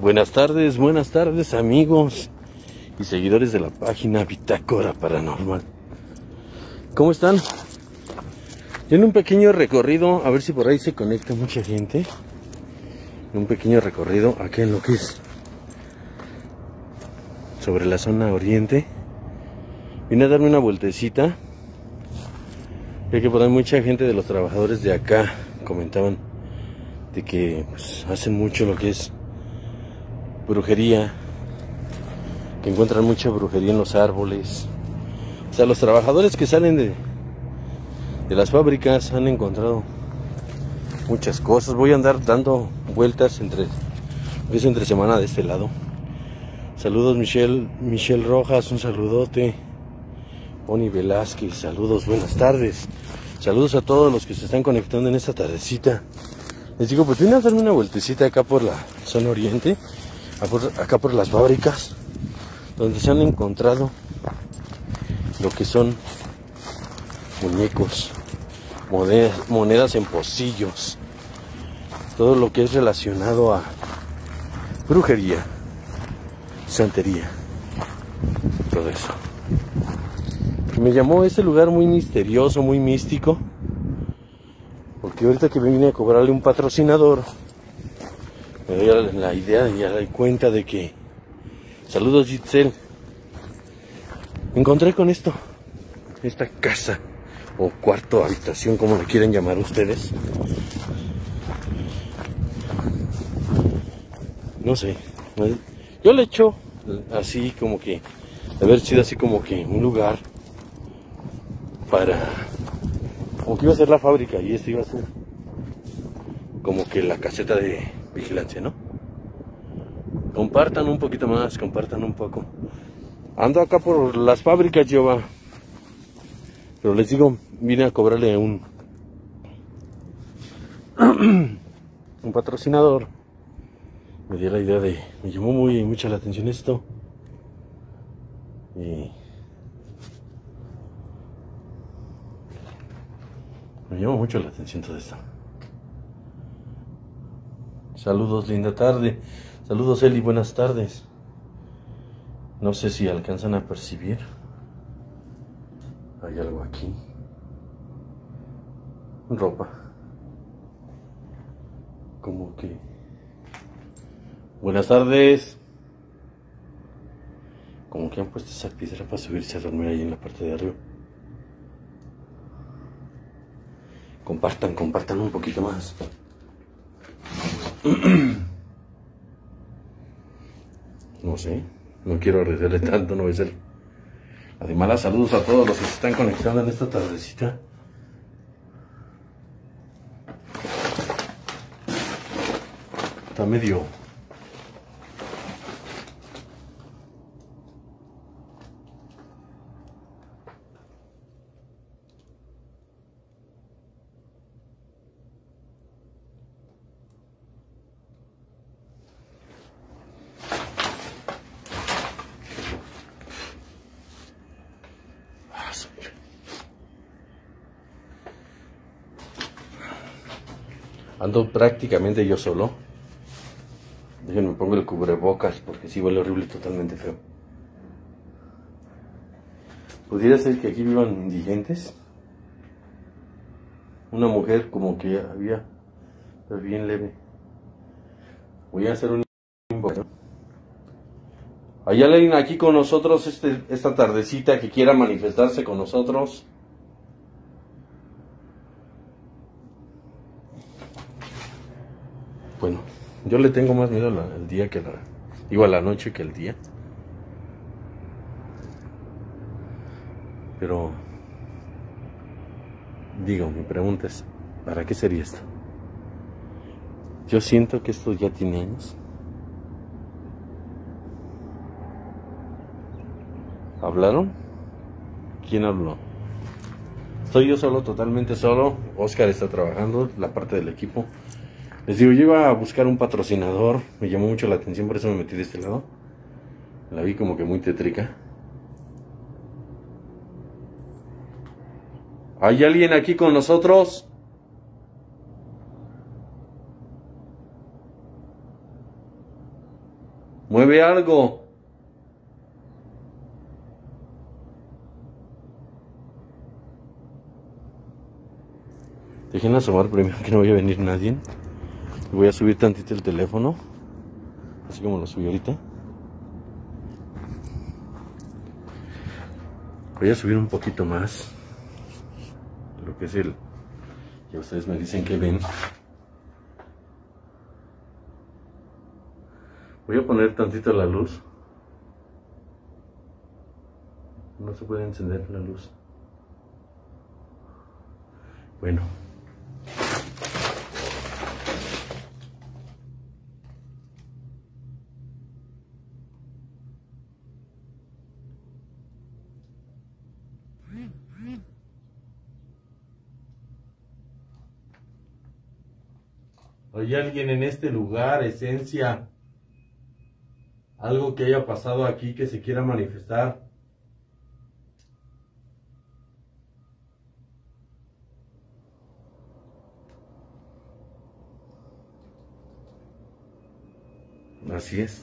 Buenas tardes amigos y seguidores de la página Bitácora Paranormal. ¿Cómo están? Yo en un pequeño recorrido, a ver si por ahí se conecta mucha gente. Un pequeño recorrido aquí en lo que es sobre la zona oriente. Vine a darme una vueltecita, ya que por ahí mucha gente de los trabajadores de acá comentaban de que pues, hacen mucho lo que es brujería, que encuentran mucha brujería en los árboles. O sea, los trabajadores que salen de las fábricas han encontrado muchas cosas. Voy a andar dando vueltas entre semana de este lado. Saludos Michelle Rojas, un saludote. Oni Velázquez, saludos, buenas tardes. Saludos a todos los que se están conectando en esta tardecita. Les digo, pues vine a darme una vueltecita acá por la zona oriente, acá por las fábricas, donde se han encontrado lo que son muñecos, monedas en pocillos, todo lo que es relacionado a brujería, santería, todo eso. Me llamó este lugar muy misterioso, muy místico, porque ahorita que vine a cobrarle un patrocinador, me doy la idea y a la cuenta de que, saludos Giselle, me encontré con esta casa o cuarto, habitación, como le quieren llamar ustedes. No sé, yo le echo así como que, de haber sido así como que un lugar como que iba a ser la fábrica y esto iba a ser como que la caseta de vigilancia, ¿no? Compartan un poquito más, compartan un poco. Ando acá por las fábricas, yo pero les digo, vine a cobrarle un patrocinador. Me dio la idea me llamó mucha la atención esto. Y me llamó mucho la atención todo esto. Saludos, linda tarde. Saludos, Eli, buenas tardes. No sé si alcanzan a percibir. Hay algo aquí. Ropa. Como que... Buenas tardes. Como que han puesto esa piedra para subirse a dormir ahí en la parte de arriba. Compartan un poquito más. No sé, no quiero arriesgarle tanto, no voy a ser la de malas. Saludos a todos los que se están conectando en esta tardecita. Está medio... Ando prácticamente yo solo. Déjenme pongo el cubrebocas porque sí huele horrible, totalmente feo. Pudiera ser que aquí vivan indigentes. Una mujer como que había, pero bien leve. Voy a hacer un... ¿Hay alguien aquí con nosotros esta tardecita que quiera manifestarse con nosotros? Bueno, yo le tengo más miedo al día que a la noche que el día. Pero, digo, mi pregunta es, ¿para qué sería esto? Yo siento que esto ya tiene años. ¿Hablaron? ¿Quién habló? Estoy yo solo, totalmente solo. Oscar está trabajando, la parte del equipo. Les digo, yo iba a buscar un patrocinador, me llamó mucho la atención, por eso me metí de este lado. La vi como que muy tétrica. ¿Hay alguien aquí con nosotros? ve algo. Dejen asomar primero que no vaya a venir nadie. Voy a subir tantito el teléfono, así como lo subí ahorita. Voy a subir un poquito más lo que es el... Ya ustedes me dicen que ven. Voy a poner tantito la luz. No se puede encender la luz. Bueno. ¿Hay alguien en este lugar, esencia? Algo que haya pasado aquí que se quiera manifestar. Así es.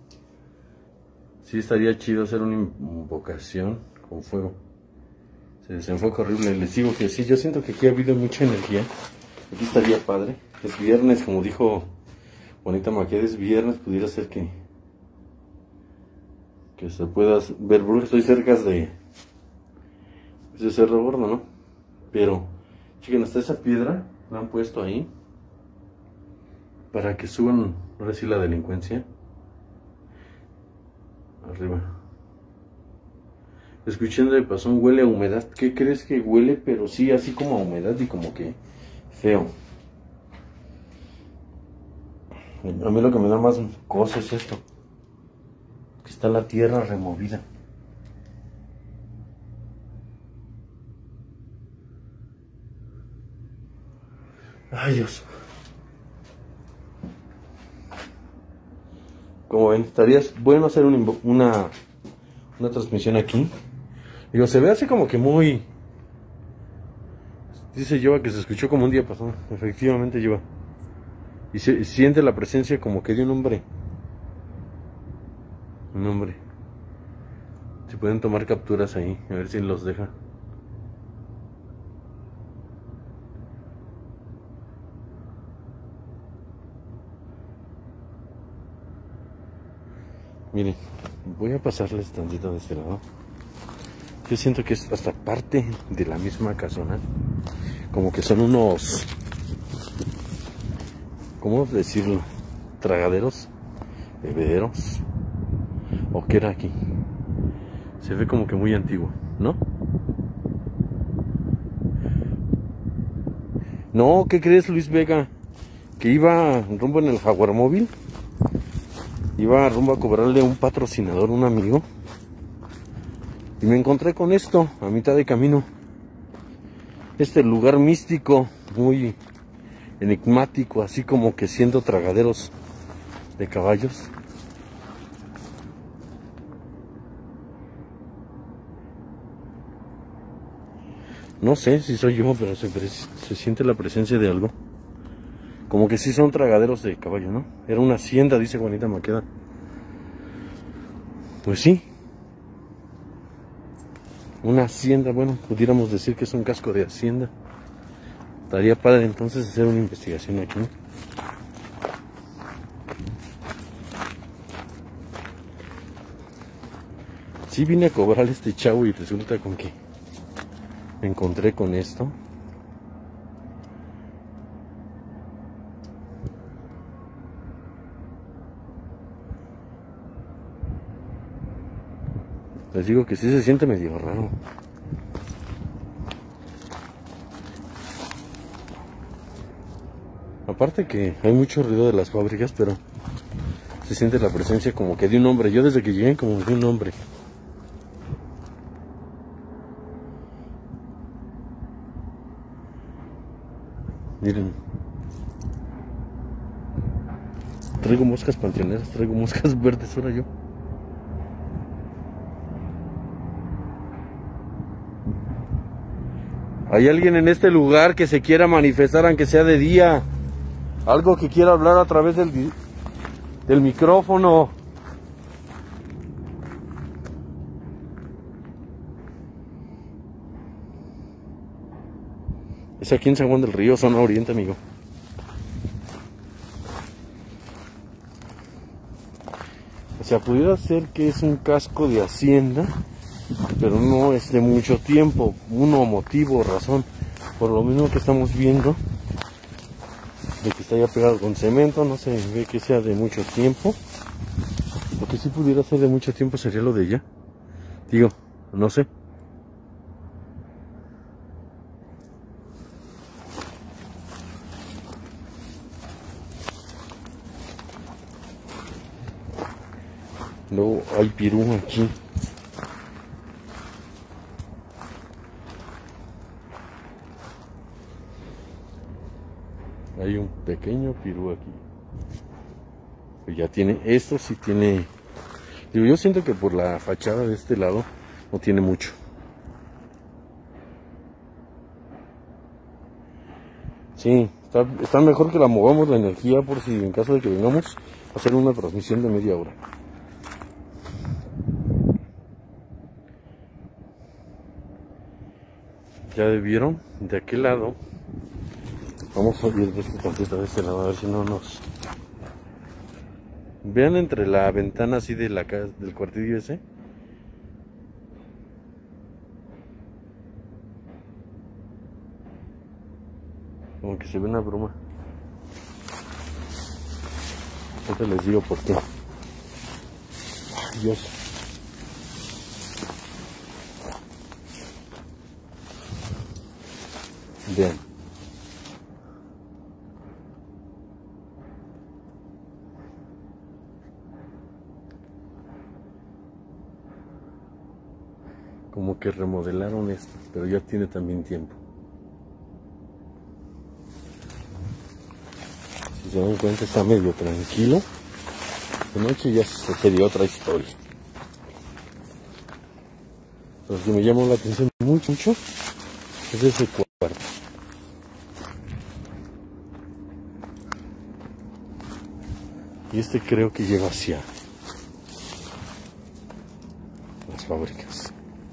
Sí, estaría chido hacer una invocación con fuego. Se desenfoca horrible. Les digo que sí, yo siento que aquí ha habido mucha energía. Aquí estaría padre. Es viernes, como dijo Juanita Maqueda, es viernes, pudiera ser que se pueda ver brujas. Estoy cerca de Cerro Gordo, ¿no? Pero, chequen, hasta esa piedra la han puesto ahí para que suban, ahora sí, la delincuencia. Arriba. Escuchando de pasón, huele a humedad. ¿Qué crees que huele? Pero sí, así como a humedad y como que feo. A mí lo que me da más cosa es esto. Que está la tierra removida. Ay, Dios. Como ven, estaría bueno hacer una transmisión aquí. Digo, se ve así como que muy... Dice Yoba que se escuchó como un día pasado. Efectivamente, Yoba. Y se siente la presencia como que de un hombre. Un hombre. Se pueden tomar capturas ahí, a ver si los deja. Miren, voy a pasarles tantito de este lado. Yo siento que es hasta parte de la misma casona. Como que son unos... ¿Cómo decirlo? Tragaderos, bebederos. ¿O qué era aquí? Se ve como que muy antiguo, ¿no? No, ¿qué crees, Luis Vega? Que iba rumbo en el Jaguar Móvil. Iba rumbo a cobrarle a un patrocinador, un amigo. Y me encontré con esto, a mitad de camino. Este lugar místico, muy enigmático, así como que siendo tragaderos de caballos. No sé si soy yo, pero se siente la presencia de algo. Como que sí son tragaderos de caballo, ¿no? Era una hacienda, dice Juanita Maqueda. Pues sí. Una hacienda, bueno, pudiéramos decir que es un casco de hacienda. Estaría padre entonces hacer una investigación aquí. Sí vine a cobrar este chavo y resulta con que me encontré con esto. Les digo que sí se siente medio raro. Aparte que hay mucho ruido de las fábricas, pero se siente la presencia como que de un hombre. Yo desde que llegué como de un hombre. Miren. Traigo moscas panteoneras, traigo moscas verdes ahora yo. ¿Hay alguien en este lugar que se quiera manifestar aunque sea de día? Algo que quiera hablar a través del micrófono. Es aquí en San Juan del Río, zona oriente, amigo. O sea, pudiera ser que es un casco de hacienda, pero no es de mucho tiempo. Uno, motivo, razón, por lo mismo que estamos viendo, de que está ya pegado con cemento, no se ve que sea de mucho tiempo. Lo que sí pudiera ser de mucho tiempo sería lo de ella. Digo, no sé. No, hay pirú aquí. Hay un pequeño pirú aquí. Pero ya tiene, esto sí tiene. Digo, yo siento que por la fachada de este lado no tiene mucho. Sí, está mejor que la movamos la energía por si en caso de que vengamos a hacer una transmisión de media hora. Ya vieron, de aquel lado. Vamos a ir de este tantito de este lado a ver si no nos... Vean entre la ventana así de la casa, del cuartillo ese. Como que se ve una bruma. Ahorita les digo por qué. Ay, Dios. Vean. Como que remodelaron esto, pero ya tiene también tiempo. Si se dan cuenta, está medio tranquilo. De noche ya sería otra historia. Lo que me llamó la atención mucho es ese cuarto. Y este creo que lleva hacia las fábricas.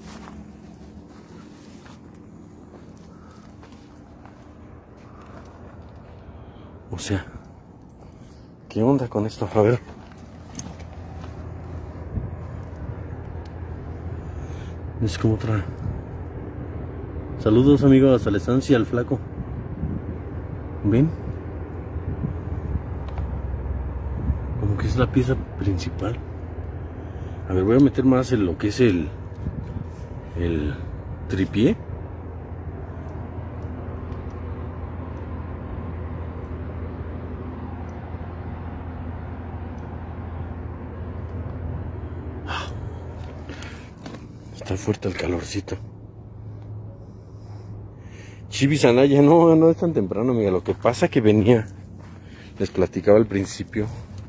O sea, ¿qué onda con esto? A ver. Es como otra. Saludos, amigos, a la estancia, al flaco. ¿Ven? Como que es la pieza principal. A ver, voy a meter más en lo que es el tripié. Está fuerte el calorcito. Chivis Anaya, no es tan temprano, amiga. Lo que pasa que venía, les platicaba al principio,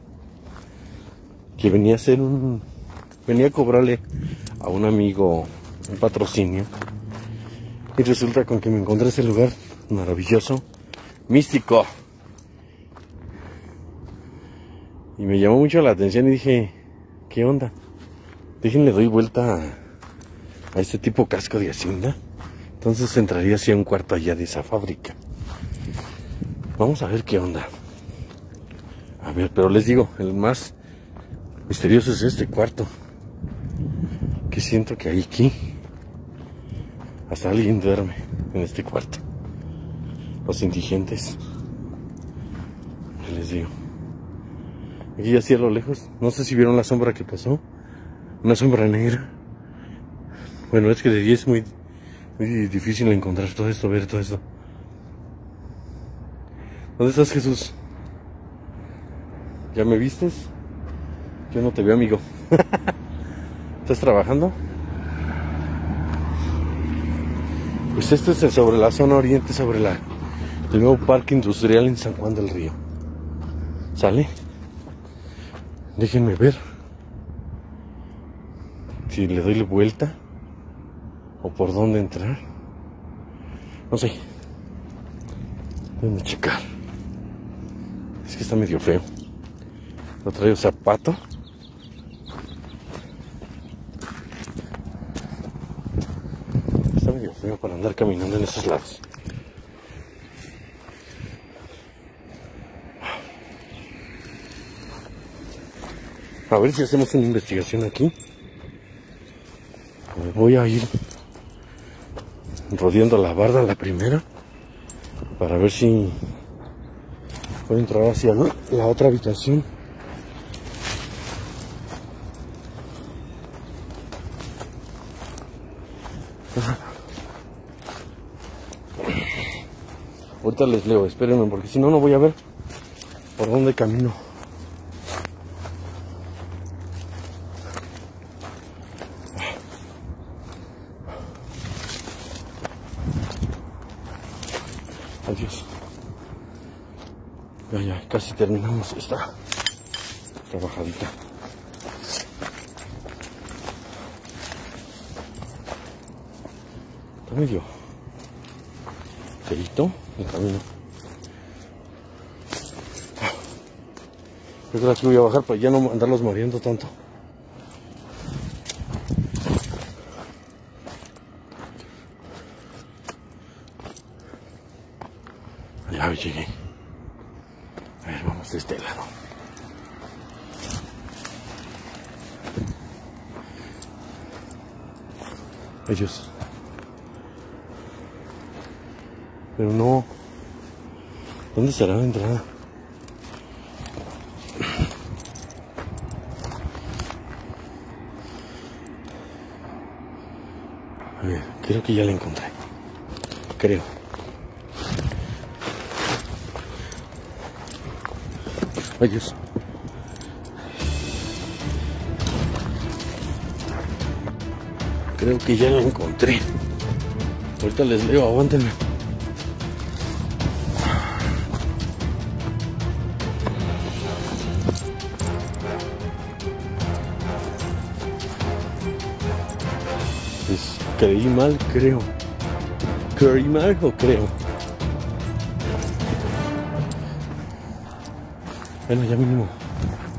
que venía a hacer venía a cobrarle a un amigo un patrocinio. Y resulta con que me encontré ese lugar maravilloso, místico. Y me llamó mucho la atención y dije, ¿qué onda? Déjenle doy vuelta a este tipo casco de hacienda. Entonces entraría hacia un cuarto allá de esa fábrica. Vamos a ver qué onda. A ver, pero les digo, el más misterioso es este cuarto. Que siento que aquí hasta alguien duerme en este cuarto. Los indigentes. ¿Qué les digo? Aquí así a lo lejos. No sé si vieron la sombra que pasó. Una sombra negra. Bueno, es que de día es muy difícil encontrar todo esto, ver todo esto. ¿Dónde estás, Jesús? ¿Ya me vistes? Yo no te veo, amigo. ¿Estás trabajando? Pues esto es sobre la zona oriente, sobre el nuevo parque industrial en San Juan del Río. ¿Sale? Déjenme ver si le doy la vuelta o por dónde entrar. No sé. Déjenme checar. Es que está medio feo. No traigo zapato. Está medio feo para andar caminando en esos lados. A ver si hacemos una investigación aquí. Voy a ir rodeando la barda, la primera, para ver si puedo entrar hacia la otra habitación. Ahorita les leo, espérenme, porque si no, no voy a ver por dónde camino. Adiós. Ya, casi terminamos esta trabajadita. Está medio feíto el camino. Yo creo que voy a bajar para ya no andarlos mareando tanto. Ya llegué. A ver, vamos de este lado. Ellos. Pero no. ¿Dónde será la entrada? A ver, creo que ya la encontré. Creo. Ay, Dios. Creo que ya la encontré. Ahorita les leo, aguántenme. Pues creí mal, creo. Creí mal o creo. Bueno, ya mínimo